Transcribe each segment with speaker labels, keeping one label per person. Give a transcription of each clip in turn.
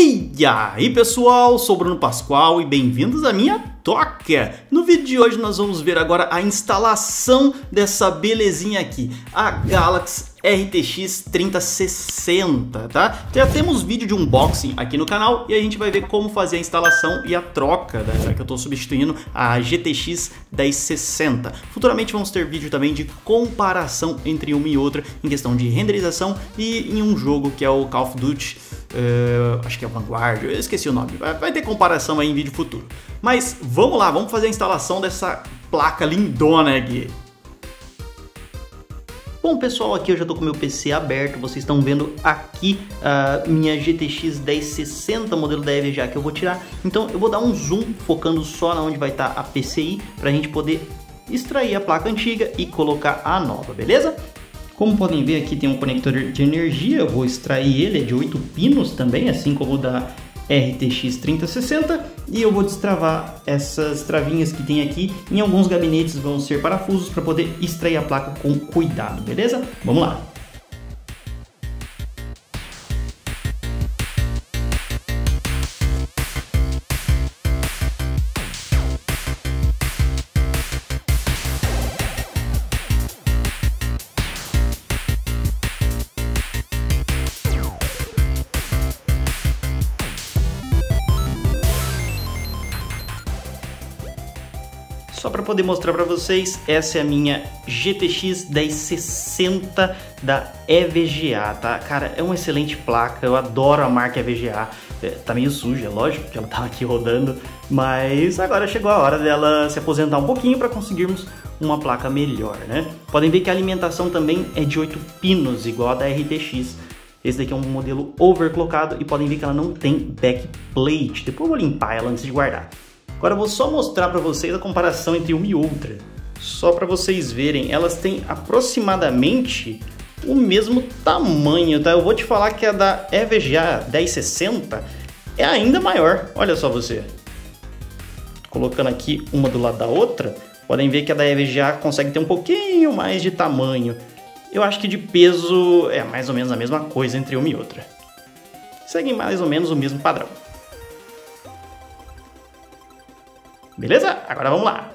Speaker 1: E aí pessoal, sou o Bruno Pascoal e bem-vindos à minha toca! No vídeo de hoje nós vamos ver agora a instalação dessa belezinha aqui, a Galaxy RTX 3060, tá? Já temos vídeo de unboxing aqui no canal e a gente vai ver como fazer a instalação e a troca, já que eu estou substituindo a GTX 1060. Futuramente vamos ter vídeo também de comparação entre uma e outra em questão de renderização e em um jogo que é o Call of Duty, acho que é o Vanguard, eu esqueci o nome, vai ter comparação aí em vídeo futuro. Mas vamos lá, vamos fazer a instalação dessa placa lindona aqui. Bom pessoal, aqui eu já estou com o meu PC aberto, vocês estão vendo aqui a minha GTX 1060 modelo da EVGA que eu vou tirar. Então eu vou dar um zoom focando só na onde vai estar a PCI para a gente poder extrair a placa antiga e colocar a nova, beleza? Como podem ver aqui tem um conector de energia, eu vou extrair ele, é de 8 pinos também, assim como o da RTX 3060, e eu vou destravar essas travinhas que tem aqui. Em alguns gabinetes vão ser parafusos para poder extrair a placa com cuidado, beleza? Vamos lá! Só para poder mostrar para vocês, essa é a minha GTX 1060 da EVGA, tá? Cara, é uma excelente placa, eu adoro a marca EVGA. Tá meio suja, lógico, que ela tá aqui rodando, mas agora chegou a hora dela se aposentar um pouquinho para conseguirmos uma placa melhor, né? Podem ver que a alimentação também é de 8 pinos, igual a da RTX. Esse daqui é um modelo overclockado e podem ver que ela não tem backplate. Depois eu vou limpar ela antes de guardar. Agora eu vou só mostrar para vocês a comparação entre uma e outra. Só para vocês verem, elas têm aproximadamente o mesmo tamanho, tá? Eu vou te falar que a da EVGA 1060 é ainda maior. Olha só você. Colocando aqui uma do lado da outra, podem ver que a da EVGA consegue ter um pouquinho mais de tamanho. Eu acho que de peso é mais ou menos a mesma coisa entre uma e outra. Seguem mais ou menos o mesmo padrão. Beleza? Agora vamos lá!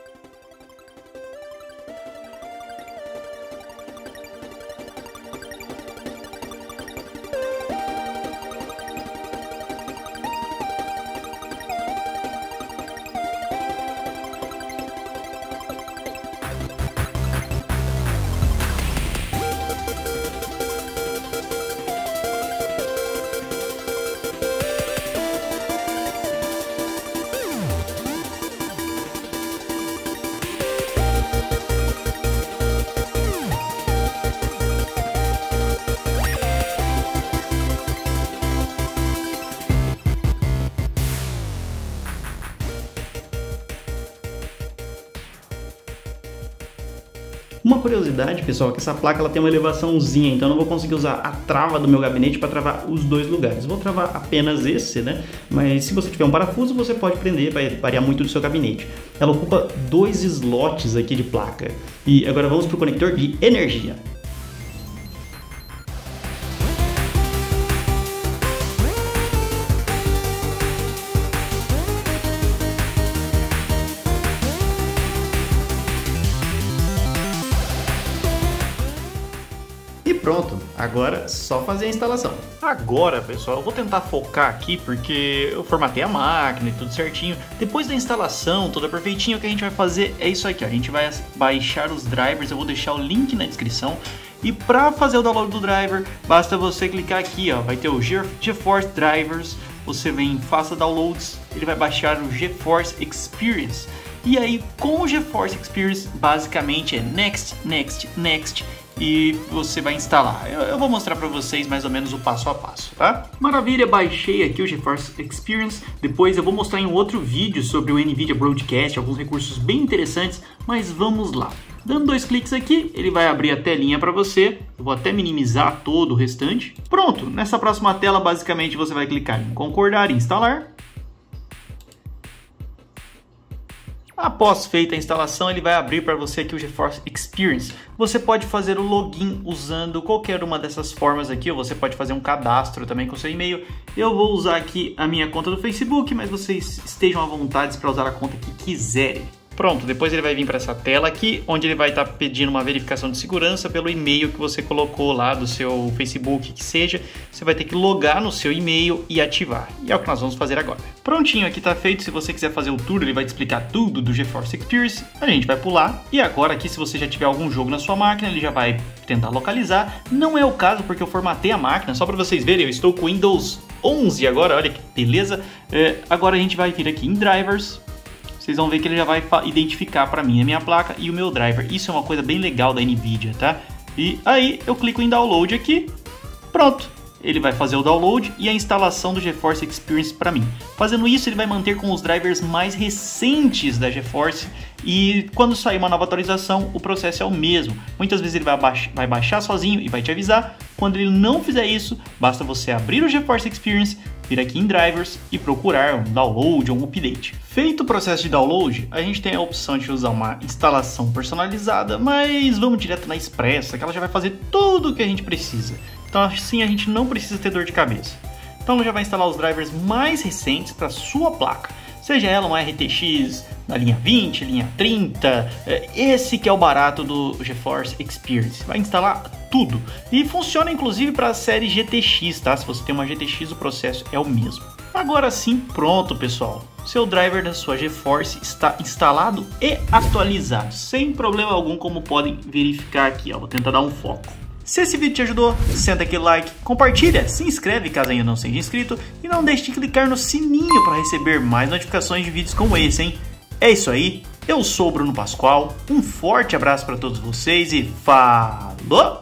Speaker 1: Uma curiosidade, pessoal, é que essa placa ela tem uma elevaçãozinha, então eu não vou conseguir usar a trava do meu gabinete para travar os dois lugares. Vou travar apenas esse, né? Mas se você tiver um parafuso, você pode prender, vai variar muito do seu gabinete. Ela ocupa 2 slots aqui de placa. E agora vamos para o conector de energia. E pronto, agora só fazer a instalação. Agora, pessoal, eu vou tentar focar aqui porque eu formatei a máquina e tudo certinho. Depois da instalação, toda perfeitinha, o que a gente vai fazer é isso aqui, ó. A gente vai baixar os drivers, eu vou deixar o link na descrição. E para fazer o download do driver, basta você clicar aqui, ó, vai ter o GeForce Drivers, você vem em Faça Downloads, ele vai baixar o GeForce Experience. E aí, com o GeForce Experience, basicamente é Next, Next, Next, e você vai instalar. Eu vou mostrar para vocês mais ou menos o passo a passo, tá? Maravilha, baixei aqui o GeForce Experience. Depois eu vou mostrar em outro vídeo sobre o NVIDIA Broadcast, alguns recursos bem interessantes, mas vamos lá. Dando 2 cliques aqui, ele vai abrir a telinha para você. Eu vou até minimizar todo o restante. Pronto, nessa próxima tela, basicamente você vai clicar em concordar e instalar. Após feita a instalação, ele vai abrir para você aqui o GeForce Experience. Você pode fazer o login usando qualquer uma dessas formas aqui, ou você pode fazer um cadastro também com seu e-mail. Eu vou usar aqui a minha conta do Facebook, mas vocês estejam à vontade para usar a conta que quiserem. Pronto, depois ele vai vir para essa tela aqui, onde ele vai estar pedindo uma verificação de segurança pelo e-mail que você colocou lá do seu Facebook, que seja. Você vai ter que logar no seu e-mail e ativar. E é o que nós vamos fazer agora. Prontinho, aqui está feito. Se você quiser fazer o tour, ele vai te explicar tudo do GeForce Experience. A gente vai pular. E agora aqui, se você já tiver algum jogo na sua máquina, ele já vai tentar localizar. Não é o caso, porque eu formatei a máquina. Só para vocês verem, eu estou com o Windows 11 agora, olha que beleza. Agora a gente vai vir aqui em Drivers. Vocês vão ver que ele já vai identificar para mim a minha placa e o meu driver. Isso é uma coisa bem legal da NVIDIA, tá? E aí eu clico em Download aqui, pronto. Ele vai fazer o download e a instalação do GeForce Experience para mim. Fazendo isso, ele vai manter com os drivers mais recentes da GeForce e quando sair uma nova atualização, o processo é o mesmo. Muitas vezes ele vai baixar sozinho e vai te avisar. Quando ele não fizer isso, basta você abrir o GeForce Experience, vir aqui em Drivers e procurar um download ou um update. Feito o processo de download, a gente tem a opção de usar uma instalação personalizada, mas vamos direto na Expressa, que ela já vai fazer tudo o que a gente precisa. Então assim a gente não precisa ter dor de cabeça. Então ela já vai instalar os drivers mais recentes para sua placa. Seja ela uma RTX da linha 20, linha 30, esse que é o barato do GeForce Experience. Vai instalar tudo. E funciona inclusive para a série GTX, tá? Se você tem uma GTX, o processo é o mesmo. Agora sim, pronto pessoal. Seu driver da sua GeForce está instalado e atualizado, sem problema algum, como podem verificar aqui. Ó. Vou tentar dar um foco. Se esse vídeo te ajudou, senta aquele like, compartilha, se inscreve caso ainda não seja inscrito e não deixe de clicar no sininho para receber mais notificações de vídeos como esse, hein? É isso aí, eu sou o Bruno Pascoal, um forte abraço para todos vocês e falou!